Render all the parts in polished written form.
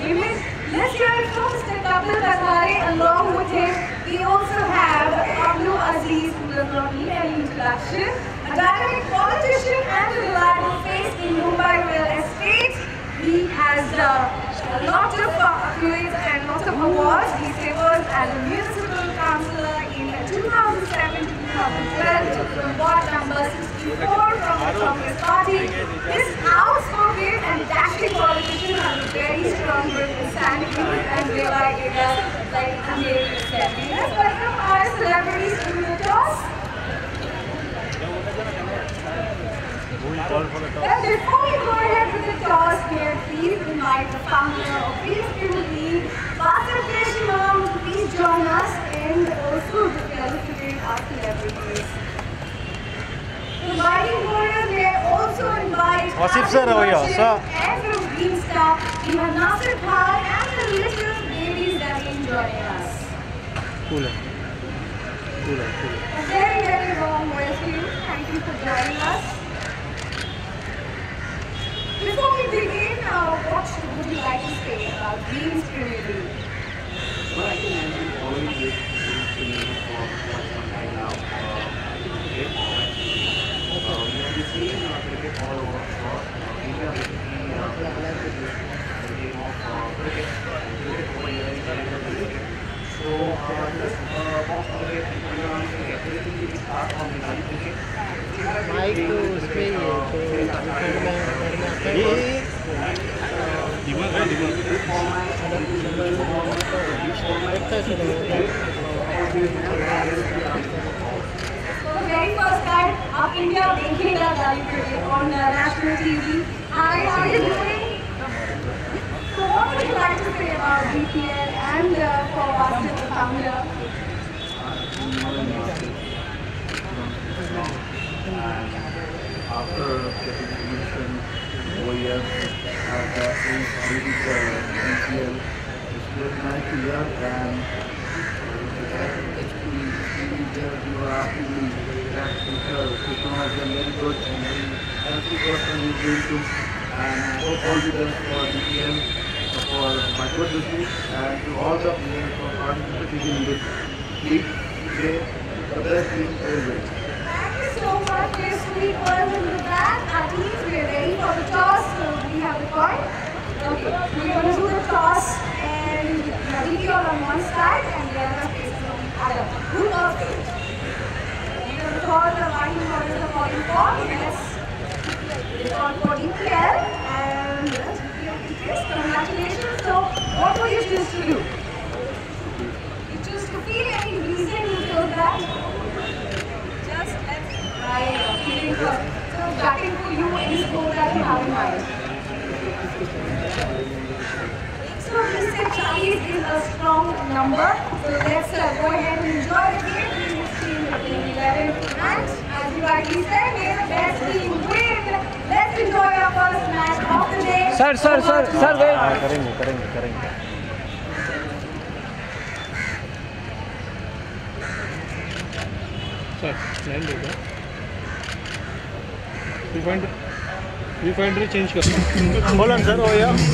Amen. Let's hear it from Mr. Kapil Takware. Along with him, we also have Abnu Aziz, who does not need any introduction, a dynamic politician and a reliable face in Mumbai real estate. He has a lot of accolades and lots of awards. He served as a municipal councillor in 2007 to 2012 from ward number 64 from the Congress Party. This outspoken and dashing politician has a very strong grip in sanity and real-life areas like American Assembly. Let's welcome our celebrities to the toss. Well, before we go ahead with the toss here, please invite the founder of Peace Premier League, Basim Krishnan, to please join us and also to felicitate our celebrities. The Mighty Warriors may also invite Asif sir, and from Green Star, we have Nasir Khan and the little babies that will join us. Cool. A very, very warm welcome. Thank you for joining us. Before we begin, what would you like to say about Queen's Premier League? Well, I think I've been following this Premier League for quite some time now. We have been seeing cricket all over across India, basically the game of cricket over here is very good. So, this box cricket, everything will start from the gully cricket. Mike तो उसमें ही For the very first time, India making a gully cricket on national TV. Hi, how are you doing? So what would you like to say about DPL and for Basim, the founder? After getting permission over here that is really DPL, it's very nice to hear and you are asking me that Krishna has been very good and very healthy person he's going to, and I hope all the best for DPL, for my good wishes and to all the players for participating in this league. Today, the best team always. So much for your sweet words in the back. At least we are ready for the toss, so we have the coin. Okay, we're going to do the toss and DPL on one side and the other faces on the other. Who knows it? We're going to call the line orders of calling for. Yes, they call for DPL and yes, DPL is congratulations. So what will you choose to do? You choose to feel any reason you chose that? Feeling good. So batting for you, any score that you have in mind? So he said 40 is a strong number. So let's go ahead and enjoy the game. Team 11 and as you rightly said, may the best team win. Let's enjoy our first match of the day. Sir, wait. करेंगे. Sir, land होगा. Refinery change कर. Hold on sir, over here.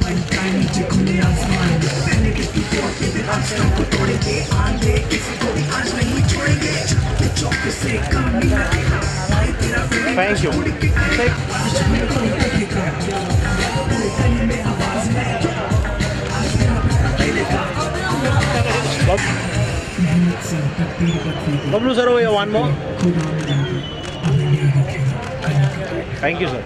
Thank you. Bablu sir, over here, one more. Thank you, sir.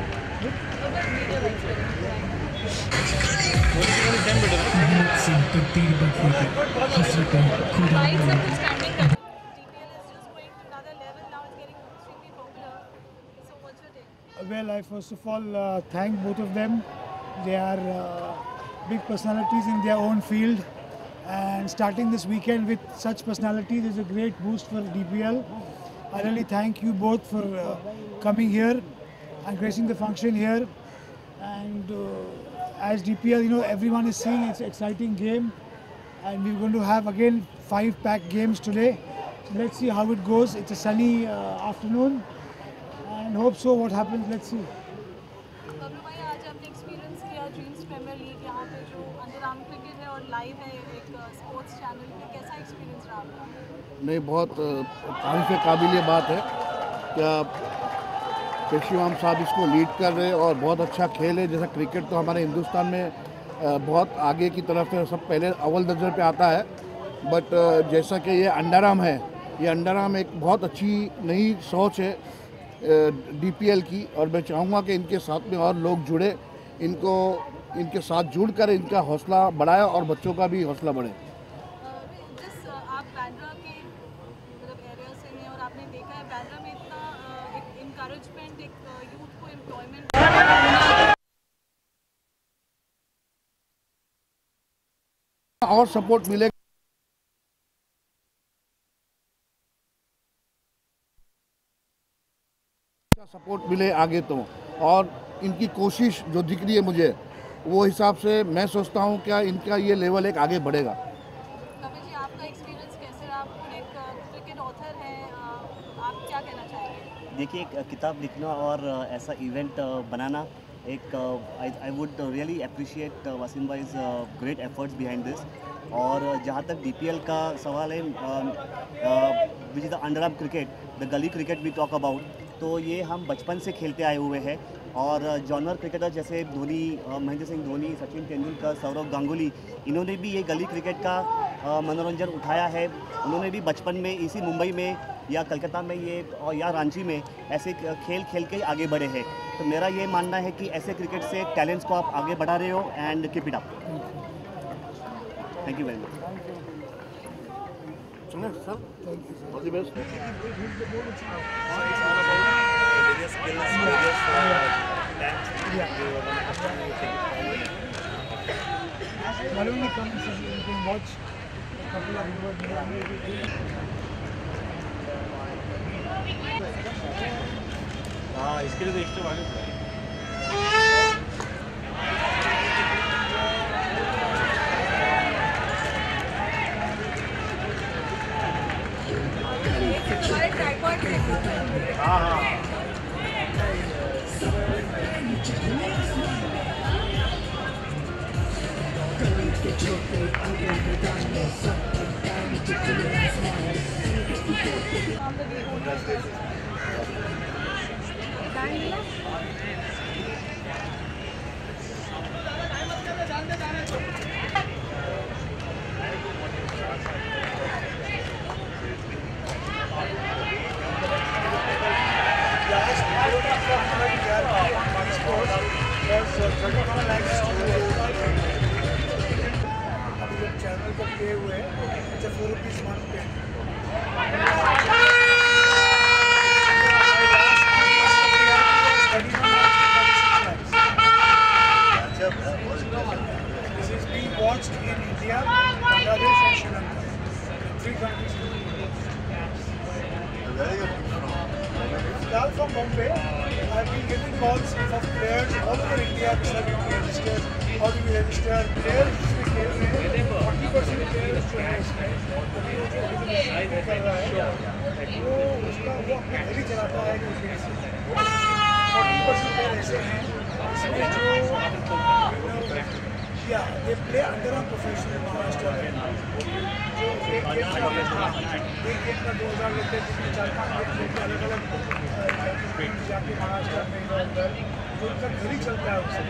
Well, I first of all thank both of them. They are big personalities in their own field, and starting this weekend with such personalities is a great boost for DPL. I really thank you both for coming here and gracing the function here. And as DPL, you know, everyone is seeing it's an exciting game, and we're going to have again 5 packed games today. So let's see how it goes. It's a sunny afternoon, and hope so. What happens? Let's see. Bablu भाई आज आपने experience किया dreams premiere league यहाँ पे जो under live है एक sports channel पे, कैसा एक्सपीरियंस रहा आपका? नहीं, बहुत तारीफ़ काबिल बात है क्या पेशवाम साहब इसको लीड कर रहे और बहुत अच्छा खेल है। जैसा क्रिकेट तो हमारे हिंदुस्तान में बहुत आगे की तरफ है, सब पहले अव्वल दर्जे पे आता है। बट जैसा कि ये अंडरआर्म है, ये अंडरआर्म एक बहुत अच्छी नई सोच है DPL की, और मैं चाहूँगा कि इनके साथ में और लोग जुड़े, इनको इनके साथ जुड़कर इनका हौसला बढ़ाए और बच्चों का भी हौसला बढ़े। जिस आप बांद्रा के मतलब एरिया से हैं और आपने देखा है बांद्रा में इतना एक इनकरेजमेंट, एक यूथ को एम्प्लॉयमेंट और सपोर्ट मिलेगा, सपोर्ट मिले आगे तो, और इनकी कोशिश जो दिख रही है मुझे, वो हिसाब से मैं सोचता हूँ क्या इनका ये लेवल एक आगे बढ़ेगा। कपिल जी, आपका एक्सपीरियंस कैसे रहा? आप एक क्रिकेट ऑथर हैं, आप क्या कहना चाहेंगे? देखिए, एक किताब लिखना और ऐसा इवेंट बनाना, एक I would really appreciate Wasim भाई's ग्रेट एफर्ट्स बिहाइंड दिस। और जहाँ तक DPL का सवाल है, which is the underarm cricket, the gully cricket we talk about, तो ये हम बचपन से खेलते आए हुए हैं। और जॉनर क्रिकेटर जैसे धोनी, महेंद्र सिंह धोनी, सचिन तेंदुलकर, सौरव गांगुली, इन्होंने भी ये गली क्रिकेट का मनोरंजन उठाया है। उन्होंने भी बचपन में इसी मुंबई में या कलकत्ता में ये और या रांची में ऐसे खेल खेल के आगे बढ़े हैं। तो मेरा ये मानना है कि ऐसे क्रिकेट से टैलेंट्स को आप आगे बढ़ा रहे हो, and keep it up. Thank you very much sir, all the best. Maluni comes and you can watch a couple of हाँ, इसके लिए तो एक्स्ट्रा भागे पड़ेगा। हाँ हाँ चैनल को पे हुए अच्छा 4 रुपीज मंथ पे This is being watched in India, Bangladesh and Sri Lanka. 3 countries. Lal from Bombay. I've been getting calls from players all over India. How do you register? How do you register? Players जिसमें खेल रहे हैं 40% players जो है इसमें अभी वो जो कर रहा है वो उसका वो अपना घर ही चलाता है क्रिकेट से। 40% प्लेयर ऐसे हैं इसमें जो या they play under a professional Maharashtra में जो एक गेम का 2000 लेते हैं, जिसमें 4-5 गेम खेलते अलग अलग जाके महाराष्ट्र में उधर जो उनका घर ही चलता है उससे।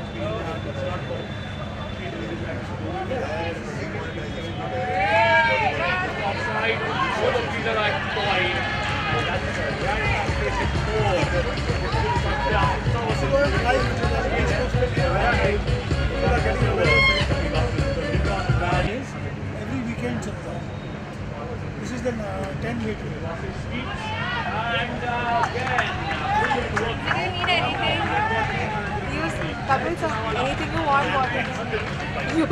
Every weekend चलता है। This is the 10 week. Do you need anything? Use Kapil sir, anything you want, what you.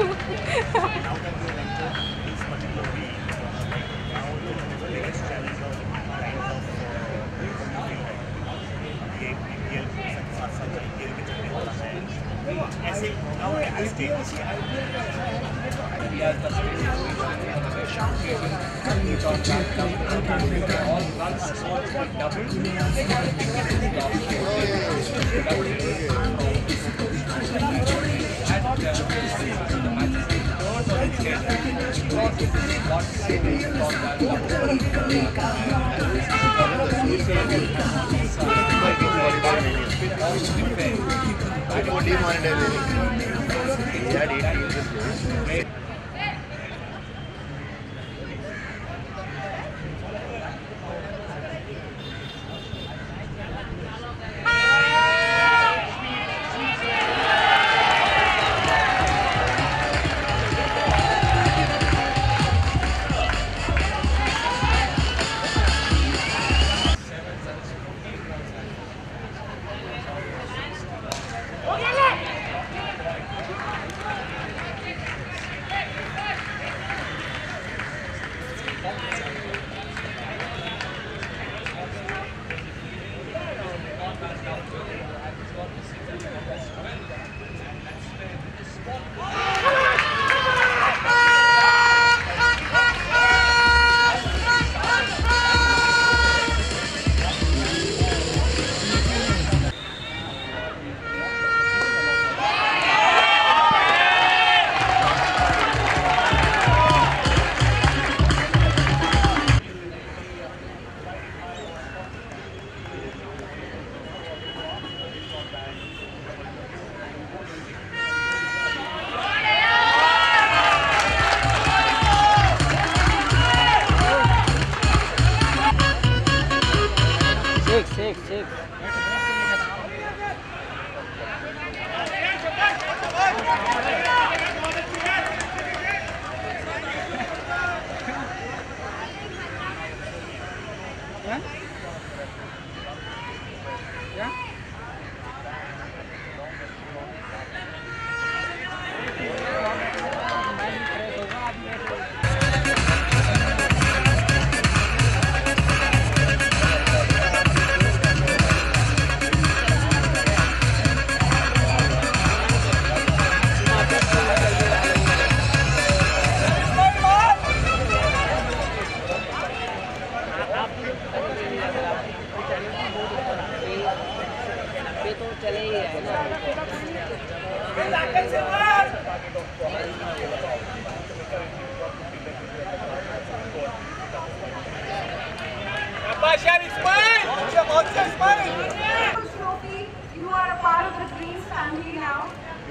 Trophy, you are a part of the Greens family now.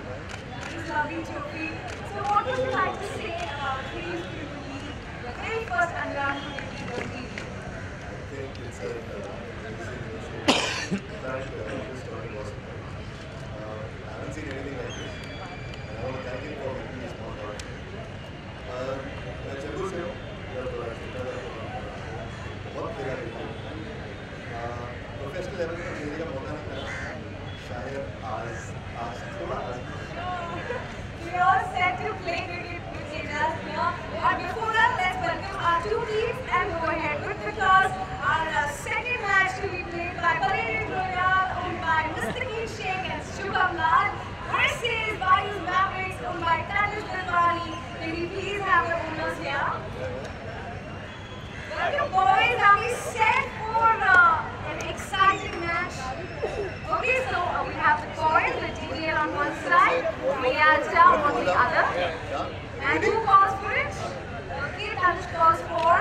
This lovely trophy. So what would you like to say about Greens to be the very first Underground trophy? I think it's a this story was. I haven't seen anything like this. And I want to thank him for making this small part. Chandru sir, बहुत बड़ा professional level पर खेलने का मौका नहीं मिला शायद आज थोड़ा We are all set to play cricket with Ajas here. But before that, let's welcome our two teams and go ahead with the toss. Our second match to be played by Paredes Royal, owned by Mustaqim Sheikh and Shubham Lal, versus Bayous Mavericks, owned by Tanish Dilwani. Can we please have the owners here? Welcome boys, are we set for an exciting match? Okay, so we have the coin, the DDL on one side, Rialta on the other. And who calls for it? Okay, Tanish calls for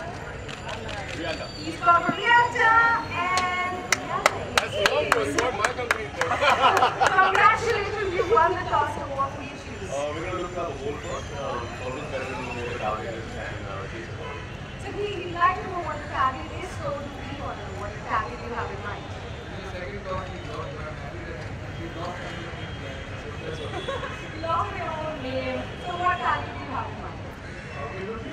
He's called for Rialta and congratulations, you won the toss. So what will you choose? we're going to look at the whole court. Always better to know the target and So he'd like to know what the target is, so do we want to know what the target you have in mind. Long your own name. So what target do you have in mind?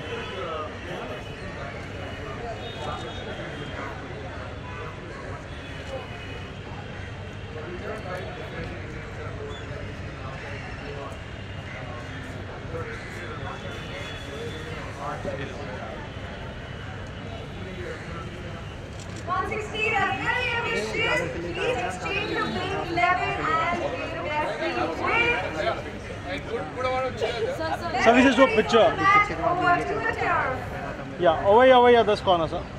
Please exchange your playing 11 and Sir, this is your picture. over to the turf. Yeah, over here, this corner, sir.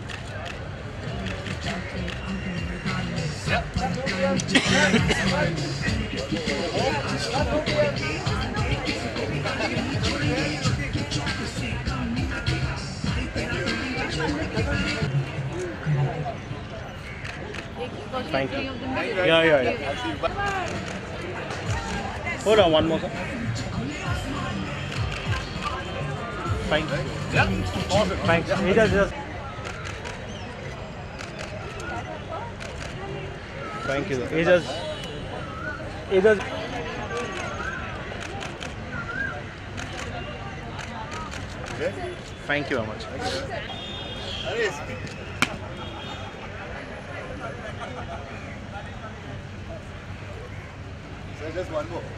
Thank you. Yeah. Hold on, one more, sir. Thanks. Thanks. Just. Thank you. Thank you very much. So just one more.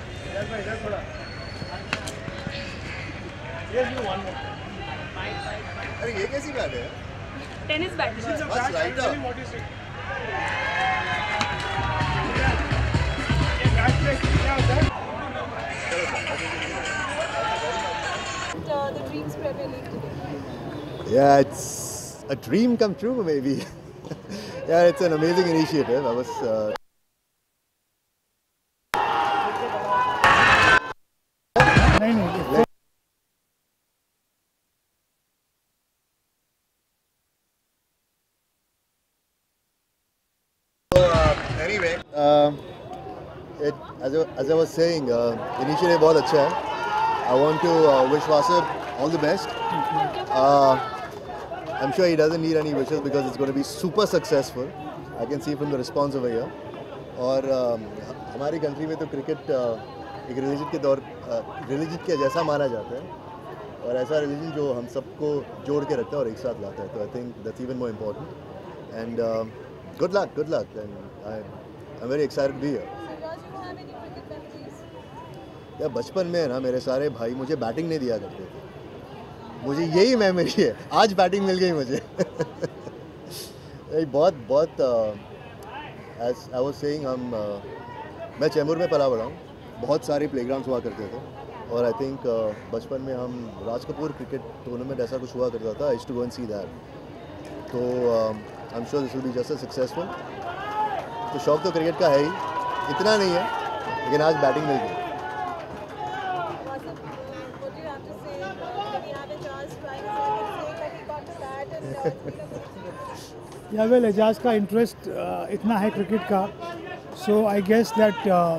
अरे ये कैसी bat है? Tennis bat बस right up. the Dreams Premier League today. Yeah, it's a dream come true, maybe. Yeah, it's an amazing initiative. I was. Anyway, as I was saying, initiative बहुत अच्छा है. I want to wish Wasif all the best. I'm sure he doesn't need any wishes because it's going to be super successful. I can see from the response over here. और हमारी country में तो cricket एक religion के जैसा माना जाता है और ऐसा रिलीजन जो हम सबको जोड़ के रखता है और एक साथ लाता है. तो I think that's even more important. And good luck, and I'm very excited to be here. या बचपन में ना मेरे सारे भाई मुझे बैटिंग नहीं दिया करते थे. मुझे यही मेमोरी है. आज बैटिंग मिल गई मुझे. बहुत एज आई वाज सेइंग मैं चेंबूर में पला बड़ा हूँ. बहुत सारे प्लेग्राउंड्स हुआ करते थे और आई थिंक बचपन में हम राज कपूर क्रिकेट टूर्नामेंट ऐसा कुछ हुआ करता था. I used to go and see that. तो I'm sure this will be just as successful. तो शौक तो क्रिकेट का है ही, इतना नहीं है, लेकिन आज बैटिंग मिल गई. Yeah, well, एजाज का इंटरेस्ट इतना है क्रिकेट का, so I guess that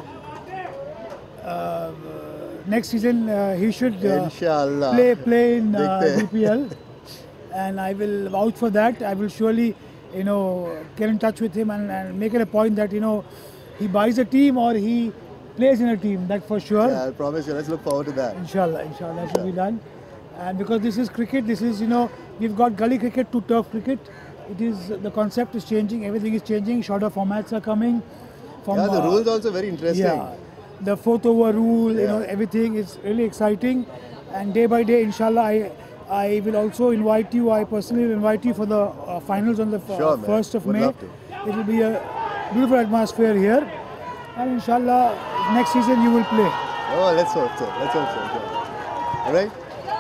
next season he should play in DPL, and I will vouch for that. I will surely get in touch with him and make it a point that he buys a team or he plays in a team. That for sure. Yeah, I promise you. Let's look forward to that. Inshallah, that will be done. And because this is cricket, this is we've got gully cricket to turf cricket. It is the concept is changing. Everything is changing. Shorter formats are coming. The rules also very interesting. Yeah, the 4th over rule. Everything is really exciting. And day by day, inshallah, I will also invite you. I personally will invite you for the finals on the 1st of May. It will be a beautiful atmosphere here, and inshallah next season you will play. Oh, let's hope so. All right.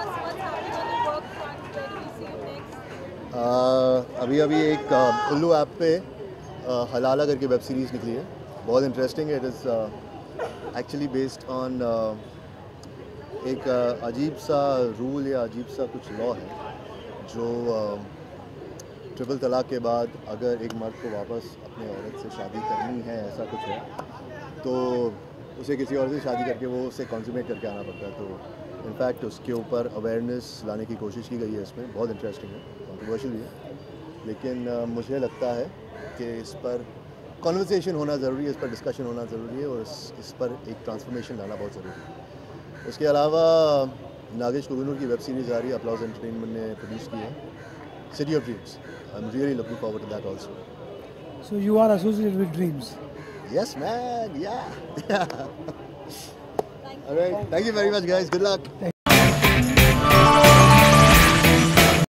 अभी एक उल्लू app पे हलाला करके web series निकली है. बहुत interesting है. It is actually based on एक अजीब सा रूल या अजीब सा कुछ लॉ है जो ट्रिपल तलाक के बाद अगर एक मर्द को वापस अपने औरत से शादी करनी है, ऐसा कुछ है, तो उसे किसी और से शादी करके वो उसे कंसुमेट करके आना पड़ता है. तो इनफैक्ट उसके ऊपर अवेयरनेस लाने की कोशिश की गई है इसमें. बहुत इंटरेस्टिंग है, कंट्रोवर्शियल भी है, लेकिन मुझे लगता है कि इस पर कॉन्वर्सेशन होना ज़रूरी है, इस पर डिस्कशन होना ज़रूरी है और इस पर एक ट्रांसफॉर्मेशन लाना बहुत ज़रूरी है. उसके अलावा नागेश कुगनूर की वेब सीरीज़ आ रही है, अपलॉज एंटरटेनमेंट ने प्रोड्यूस की है, city of dreams. I am really looking forward to that also. So you are associated with Dreams? Yes, man. Yeah. All right. Thank you very much, guys. Good luck.